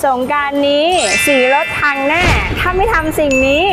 สงกรานต์นี้สีรถพังแน่ถ้าไม่ทำสิ่งนี้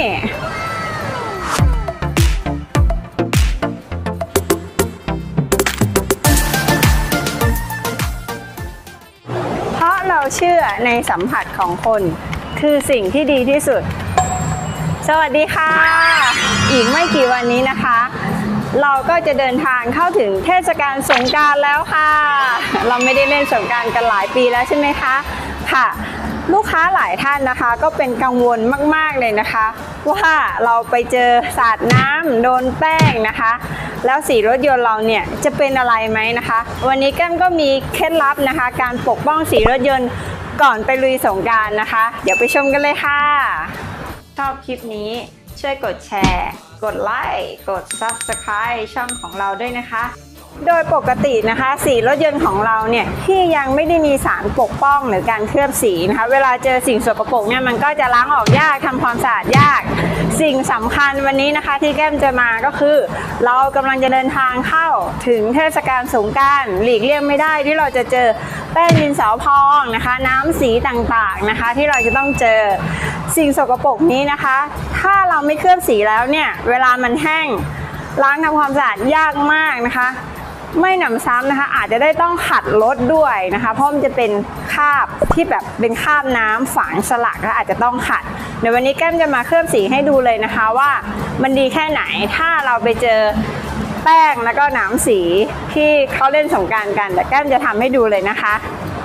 เพราะเราเชื่อในสัมผัสของคนคือสิ่งที่ดีที่สุดสวัสดีค่ะอีกไม่กี่วันนี้นะคะเราก็จะเดินทางเข้าถึงเทศกาลสงกรานต์แล้วค่ะเราไม่ได้เล่นสงกรานต์กันหลายปีแล้วใช่ไหมคะค่ะลูกค้าหลายท่านนะคะก็เป็นกังวลมากๆเลยนะคะว่าเราไปเจอสาดน้ำโดนแป้งนะคะแล้วสีรถยนต์เราเนี่ยจะเป็นอะไรไหมนะคะวันนี้แก้มก็มีเคล็ดลับนะคะการปกป้องสีรถยนต์ก่อนไปลุยสงกรานต์นะคะเดี๋ยวไปชมกันเลยค่ะชอบคลิปนี้ช่วยกดแชร์กดไลค์กด Subscribe ช่องของเราด้วยนะคะโดยปกตินะคะสีรถยนต์ของเราเนี่ยที่ยังไม่ได้มีสารปกป้องหรือการเคลือบสีนะคะเวลาเจอสิ่งสกปรกเนี่ยมันก็จะล้างออกยากทำความสะอาดยากสิ่งสำคัญวันนี้นะคะที่แก้มจะมาก็คือเรากำลังจะเดินทางเข้าถึงเทศกาลสงกรานต์หลีกเลี่ยงไม่ได้ที่เราจะเจอแป้งดินสอพองนะคะน้ำสีต่างๆนะคะที่เราจะต้องเจอสิ่งสกปรกนี้นะคะถ้าเราไม่เคลือบสีแล้วเนี่ยเวลามันแห้งล้างทำความสะอาดยากมากนะคะไม่หนำซ้ำนะคะอาจจะได้ต้องขัดรถด้วยนะคะเพราะมันจะเป็นคราบที่แบบเป็นคราบน้ำฝังสลักแล้วอาจจะต้องขัดเดี๋ยววันนี้แก้มจะมาเคลือบสีให้ดูเลยนะคะว่ามันดีแค่ไหนถ้าเราไปเจอแป้งแล้วก็น้ำสีที่เขาเล่นสงกรานต์กันแต่แก้มจะทำให้ดูเลยนะคะ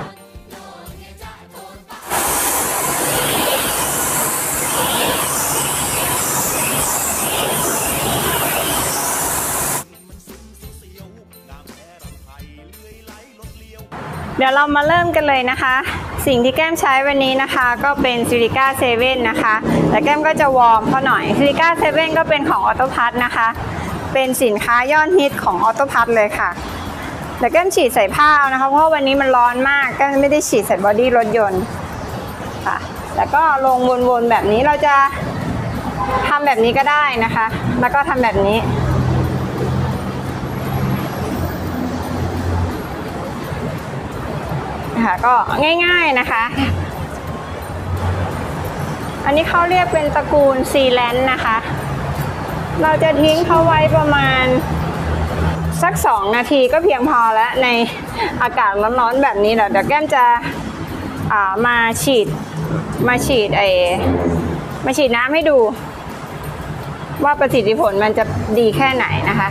เดี๋ยวเรามาเริ่มกันเลยนะคะสิ่งที่แก้มใช้วันนี้นะคะก็เป็นซิลิก้าเซเว่นนะคะแต่แก้มก็จะวอร์มเขาหน่อยซิลิก้าเซเว่นก็เป็นของออโตพัทนะคะเป็นสินค้ายอดฮิตของออโตพัทเลยค่ะแต่แก้มฉีดใส่ผ้านะคะเพราะวันนี้มันร้อนมากแก้มไม่ได้ฉีดใส่บอดี้รถยนต์ค่ะแล้วก็ลงวนๆแบบนี้เราจะทำแบบนี้ก็ได้นะคะแล้วก็ทำแบบนี้ค่ะก็ง่ายๆนะคะอันนี้เขาเรียกเป็นตระกูลซีแลนด์นะคะเราจะทิ้งเขาไว้ประมาณสัก2 นาทีก็เพียงพอแล้วในอากาศร้อนๆแบบนี้เดี๋ยวแก้มจะมาฉีดน้ำให้ดูว่าประสิทธิผลมันจะดีแค่ไหนนะคะ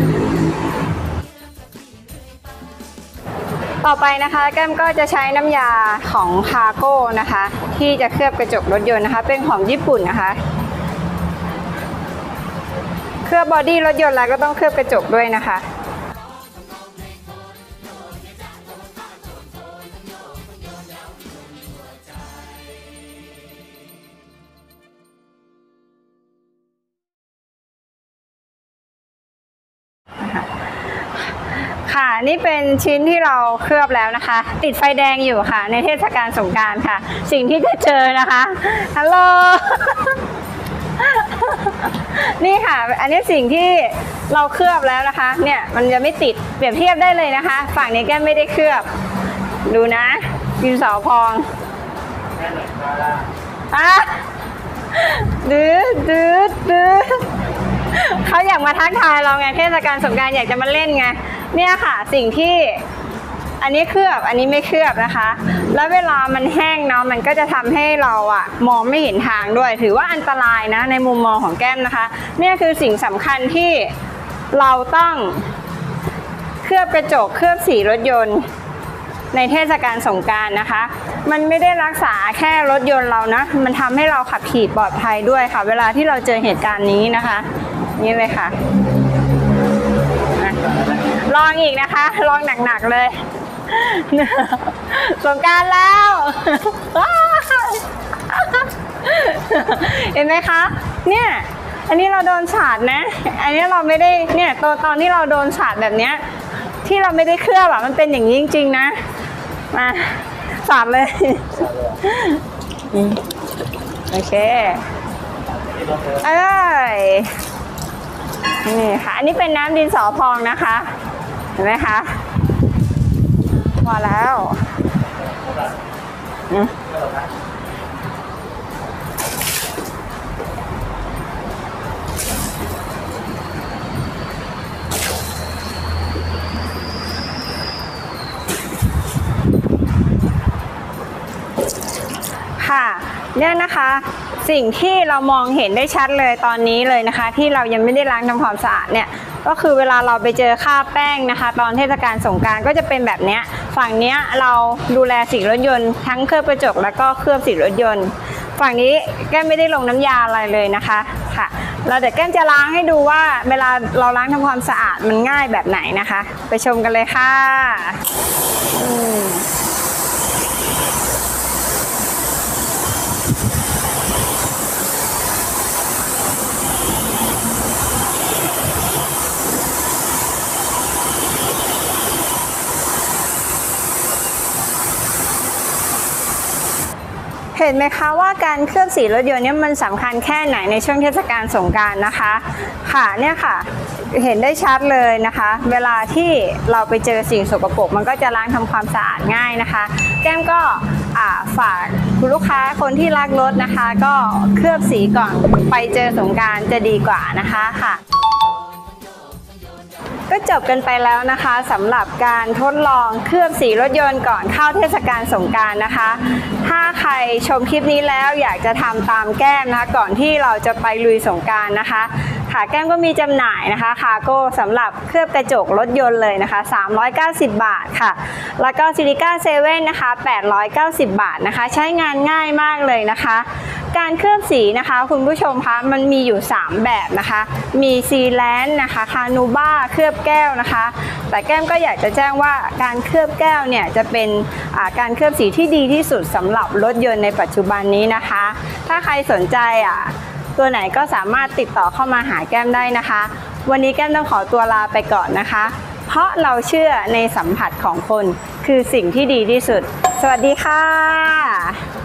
ต่อไปนะคะแก้มก็จะใช้น้ำยาของคาโก้นะคะที่จะเคลือบกระจกรถยนต์นะคะเป็นของญี่ปุ่นนะคะเคลือบบอดี้รถยนต์แล้วก็ต้องเคลือบกระจกด้วยนะคะค่ะนี่เป็นชิ้นที่เราเคลือบแล้วนะคะติดไฟแดงอยู่ค่ะในเทศกาลสงกรานต์ค่ะสิ่งที่จะเจอนะคะฮัลโหล นี่ค่ะอันนี้สิ่งที่เราเคลือบแล้วนะคะเนี่ยมันจะไม่ติดเปรียบเทียบได้เลยนะคะฝั่งนี้แก้มไม่ได้เคลือบดูนะดินสอพองดื้อเขาอยากมาทักทายเราไงเทศกาลสงกรานต์อยากจะมาเล่นไงเนี่ยค่ะสิ่งที่อันนี้เคลือบอันนี้ไม่เคลือบนะคะแล้วเวลามันแห้งเนาะมันก็จะทำให้เรามองไม่เห็นทางด้วยถือว่าอันตรายนะในมุมมองของแก้มนะคะเนี่ยคือสิ่งสำคัญที่เราต้องเคลือบกระจกเคลือบสีรถยนต์ในเทศกาลสงกรานต์นะคะมันไม่ได้รักษาแค่รถยนต์เรานะมันทำให้เราขับขี่ปลอดภัยด้วยค่ะเวลาที่เราเจอเหตุการณ์นี้นะคะนี่เลยค่ะลองอีกนะคะลองหนักๆเลยสงกรานต์แล้วเห็นไหมคะเนี่ยอันนี้เราโดนสาดนะอันนี้เราไม่ได้เนี่ยตอนที่เราโดนสาดแบบเนี้ยที่เราไม่ได้เคลือบมันเป็นอย่างนี้จริงๆนะมาสาดเลยโอเคนี่ค่ะอันนี้เป็นน้ำดินสอพองนะคะเห็นไหมคะพอแล้วค่ะเนี่ยนะคะสิ่งที่เรามองเห็นได้ชัดเลยตอนนี้เลยนะคะที่เรายังไม่ได้ล้างทำความสะอาดเนี่ยก็คือเวลาเราไปเจอคราบแป้งนะคะตอนเทศกาลสงกรานต์ก็จะเป็นแบบนี้ฝั่งนี้เราดูแลสีรถยนต์ทั้งเคลือบกระจกแล้วก็เคลือบสีรถยนต์ฝั่งนี้แก้มไม่ได้ลงน้ำยาอะไรเลยนะคะค่ะเราเดี๋ยวแก้มจะล้างให้ดูว่าเวลาเราล้างทำความสะอาดมันง่ายแบบไหนนะคะไปชมกันเลยค่ะเห็นไหมคะว่าการเคลือบสีรถยนต์เนี่ยมันสำคัญแค่ไหนในช่วงเทศกาลสงกรานต์นะคะค่ะเนี่ยค่ะเห็นได้ชัดเลยนะคะเวลาที่เราไปเจอสิ่งสกปรกมันก็จะล้างทำความสะอาดง่ายนะคะแก้มก็ฝากคุณลูกค้าคนที่รักรถนะคะก็เคลือบสีก่อนไปเจอสงกรานต์จะดีกว่านะคะค่ะก็จบกันไปแล้วนะคะสำหรับการทดลองเคลือบสีรถยนต์ก่อนเข้าเทศกาลสงกรานต์นะคะถ้าใครชมคลิปนี้แล้วอยากจะทำตามแก้มนะคะก่อนที่เราจะไปลุยสงกรานต์นะคะค่ะแก้มก็มีจำหน่ายนะคะคาร์โก้สำหรับเคลือบกระจกรถยนต์เลยนะคะ390 บาทค่ะแล้วก็ซิลิก้าเซเว่นนะคะ890 บาทนะคะใช้งานง่ายมากเลยนะคะการเคลือบสีนะคะคุณผู้ชมคะมันมีอยู่3แบบนะคะมีซีแลนด์นะคะคานูบ้าเคลือบแก้วนะคะแต่แก้มก็อยากจะแจ้งว่าการเคลือบแก้วเนี่ยจะเป็นการเคลือบสีที่ดีที่สุดสำหรับรถยนต์ในปัจจุบันนี้นะคะถ้าใครสนใจตัวไหนก็สามารถติดต่อเข้ามาหาแก้มได้นะคะวันนี้แก้มต้องขอตัวลาไปก่อนนะคะเพราะเราเชื่อในสัมผัสของคนคือสิ่งที่ดีที่สุดสวัสดีค่ะ